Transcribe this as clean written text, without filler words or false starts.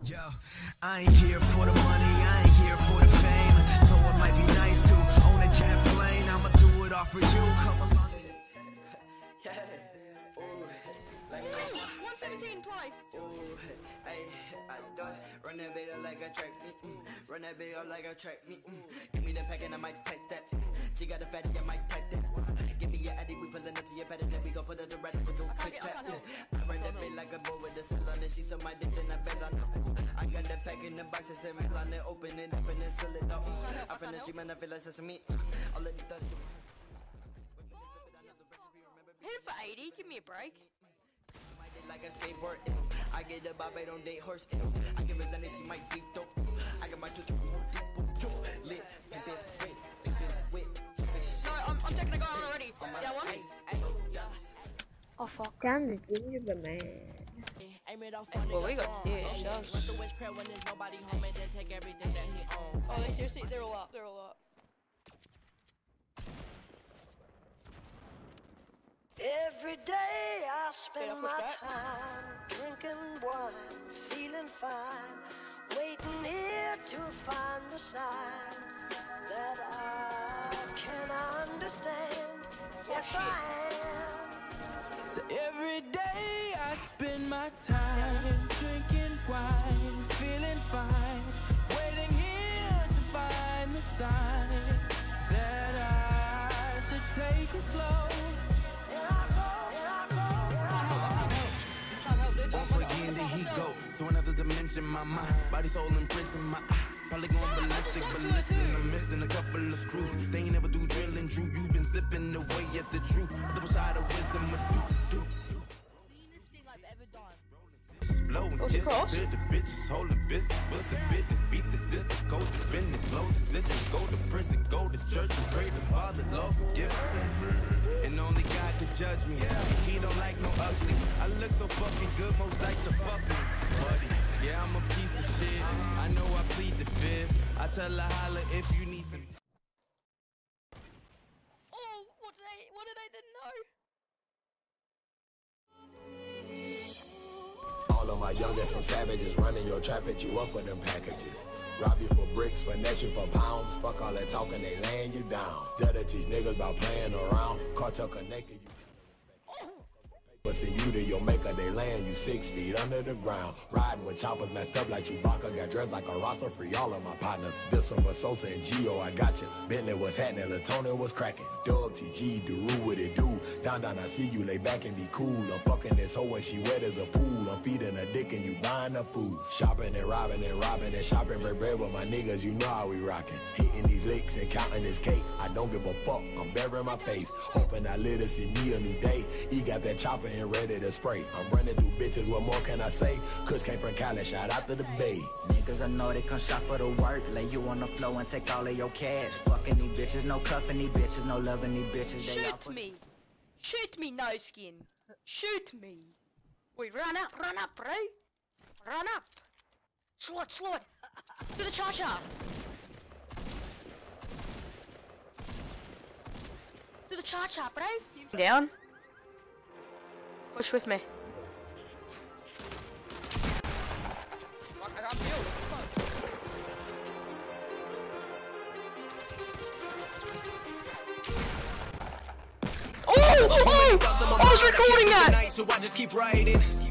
Yo, I ain't here for the money, I ain't here for the fame. Though it might be nice to own a jet plane, I'ma do it all for you. Come along. Yeah. Ooh. Like 117 play. Ooh. Hey, I do it. Run that bitch up like a track meet. Run that bitch up like a track meet. Give me the pack and I might take that. She got a fatty, I might take that. Give me your addy, we pullin' up to your bed and then we gon' put it to red with no quick tap. I run that bitch like a boy with a cell on it. She so my dick, then I bet on her. I got that pack in the box and said, on it, open it up and then seal it up. I finished stream and I feel like sesame. All of these thugs. Hit it for 80, give me a break. Like a skateboard, I get the Bobby on date horse, I give her Zenny, she might be dope. I got my lit, No, I'm taking a guy on already. Down one. Oh fuck, damn the ginger man. Well, we got shots. Oh, they seriously, they're all up, they're all up. Every day I spend my time drinking wine, feeling fine, waiting here to find the sign that I can understand. Yes, I am. So every day I spend my time drinking wine, feeling fine, waiting here to find the sign that I should take it slow. He go to another dimension, my mind, body, soul, in prison, my eye. Probably going ballistic, but listen, I'm missing a couple of screws. They ain't never do drilling, Drew. You been sipping away at the truth. Double side of wisdom, do. Blowing kisses to the bitches, holding biscuits. What's the business? Beat the system, go to business, blow the sentence, go to prison, go to church and pray to Father, Lord forgive us. And only God can judge me. He don't like no ugly. I look so fucking good, most likes are fucking buddy. Yeah, I'm a piece of shit. I know I plead the fifth. I tell her holla if you need some. Oh, what did they didn't know? All of my youngest, some savages running your trap, at you up with them packages. Rob you for bricks, finesse you for pounds. Fuck all that talking, they laying you down. That'll teach niggas about playing around. Cartel connected, you but see you to your maker, they laying you 6 feet under the ground. Riding with choppers messed up like Chewbacca. Got dressed like a roster, free all of my partners. This one for Sosa and Gio, I got you. Bentley was happening, Latona was cracking. Dub, TG, Daru, what it do? Down, I see you, lay back and be cool. I'm fucking this hoe and she wet as a pool. I'm feeding her dick and you buying her food. Shopping and robbing and shopping. Break bread with my niggas, you know how we rockin'. Hitting these licks and counting this cake. I don't give a fuck, I'm burying my face. Hoping I live to see me a new day. He got that chopper and ready to spray. I'm running through bitches, what more can I say? Kush came from Cali, shout out to the Bay. Niggas I know they come shop for the work. Lay you on the floor and take all of your cash. Fucking these bitches, no cuffing these bitches, no loving these bitches. Shoot me! Shoot me, no skin! Shoot me! Wait, run up, bro! Run up! Slide! Do the cha-cha! Do the cha-cha, bro! Down. Push with me. Oh! I was recording that! So I just keep writing.